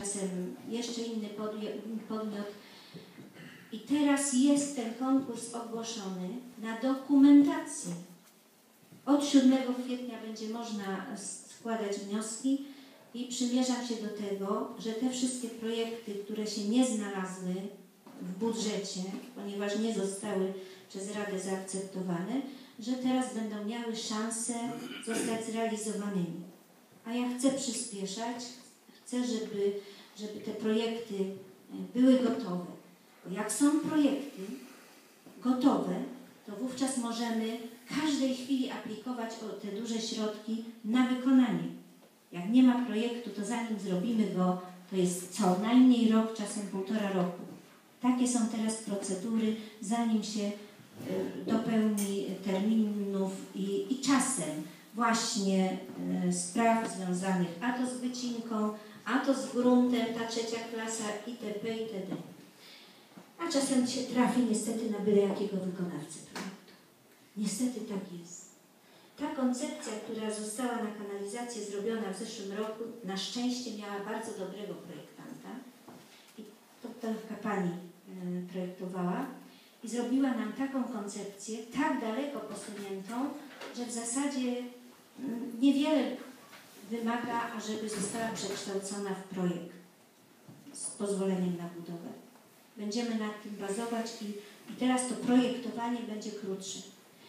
czasem jeszcze inny podmiot. I teraz jest ten konkurs ogłoszony na dokumentację. Od 7 kwietnia będzie można składać wnioski i przymierzam się do tego, że te wszystkie projekty, które się nie znalazły w budżecie, ponieważ nie zostały przez Radę zaakceptowane, że teraz będą miały szansę zostać zrealizowanymi. A ja chcę przyspieszać, chcę, żeby te projekty były gotowe. Bo jak są projekty gotowe, to wówczas możemy w każdej chwili aplikować o te duże środki na wykonanie. Jak nie ma projektu, to zanim zrobimy go, to jest co najmniej rok, czasem 1,5 roku. Takie są teraz procedury, zanim się dopełni terminów i czasem właśnie spraw związanych a to z wycinką, a to z gruntem, ta 3. klasa itp. itd. A czasem się trafi niestety na byle jakiego wykonawcę projektu. Niestety tak jest. Ta koncepcja, która została na kanalizację zrobiona w zeszłym roku, na szczęście miała bardzo dobrego projektanta. I to taka pani projektowała i zrobiła nam taką koncepcję, tak daleko posuniętą, że w zasadzie niewiele wymaga, ażeby została przekształcona w projekt z pozwoleniem na budowę. Będziemy nad tym bazować i teraz to projektowanie będzie krótsze.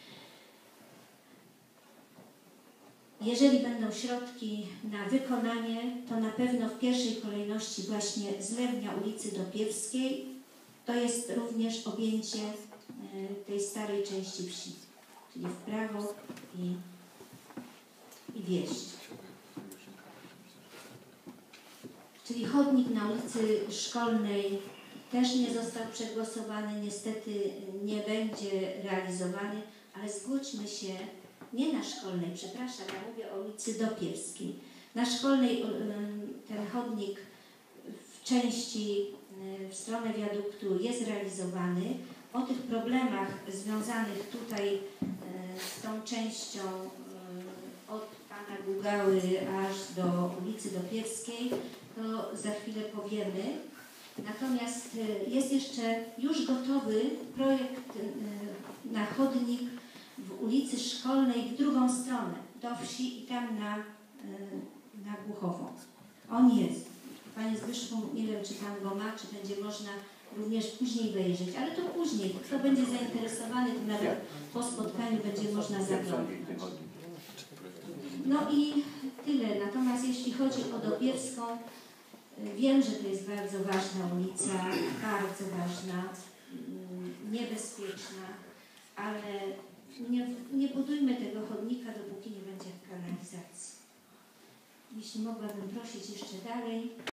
Jeżeli będą środki na wykonanie, to na pewno w pierwszej kolejności właśnie zlewnia ulicy Dopiewskiej. To jest również objęcie tej starej części wsi, czyli w prawo i wieś. Czyli chodnik na ulicy Szkolnej też nie został przegłosowany, niestety nie będzie realizowany, ale zgódźmy się, nie na Szkolnej, przepraszam, ja mówię o ulicy Dopiewskiej. Na Szkolnej ten chodnik w części w stronę wiaduktu jest realizowany. O tych problemach związanych tutaj z tą częścią od pana Gugały aż do ulicy Dopiewskiej, to za chwilę powiemy. Natomiast jest jeszcze już gotowy projekt na chodnik w ulicy Szkolnej w drugą stronę, do wsi i tam na Głuchową. On jest. Panie Zbyszku, nie wiem, czy pan go ma, czy będzie można również później wejrzeć, ale to później. Kto będzie zainteresowany, to nawet po spotkaniu będzie można zaglądnąć. No i tyle. Natomiast jeśli chodzi o Dopiewską, wiem, że to jest bardzo ważna ulica, bardzo ważna, niebezpieczna, ale nie budujmy tego chodnika, dopóki nie będzie kanalizacji. Jeśli mogłabym prosić jeszcze dalej.